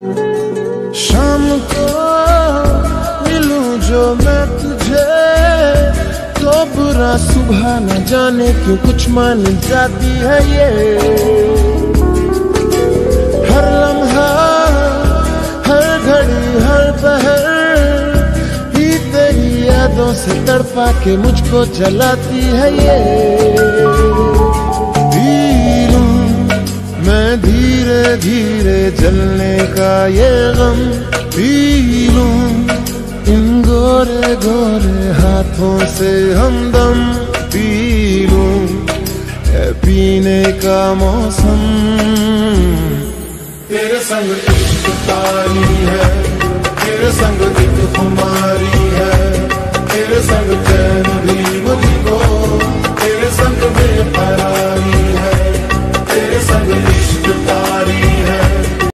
शाम को मिलूं जो मैं तुझे तो बुरा सुबह न जाने क्यों कुछ मान जाती है ये। हर लम्हा हर घड़ी हर पहर ही तेरी यादों से तड़पा के मुझको जलाती है ये। मैं धीरे धीरे जलने का ये गम पी लूं इन गोरे गोरे हाथों से हमदम पी लूं है पीने का मौसम। तेरे संग इश्क तारी है, तेरे संग एक खुमारी है, तेरे संग चैन भी मुझको, तेरे संग बेकरार